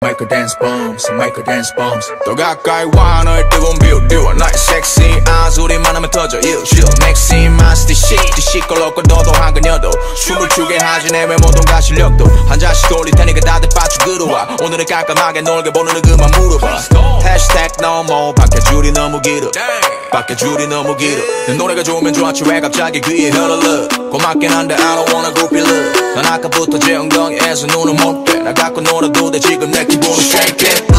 마이크 댄스 범스 마이크 댄스 범스 더 가까이 와 너의 뜨거운 뷰 나의 섹시한 소리만 하면 터져 맥시만 스티시 걸었고 너도 한 그녀도 춤을 추게 하지 내 외모동과 실력도 한 잔씩 돌릴 테니까 다들 빠져 와 오늘은 깔끔하게 놀게 보는 그만 물어봐 해시태그 너무 밖에 줄이 너무 길어 밖에 줄이 너무 길어 내 노래가 좋으면 좋았지 왜 갑자기 귀에 흘러 고맙긴 한데 I don't wanna groupie love 난 아까부터 제 엉덩이에서 눈을 못 떼 나 갖고 놀아도 돼 지금 내 기분은 shake it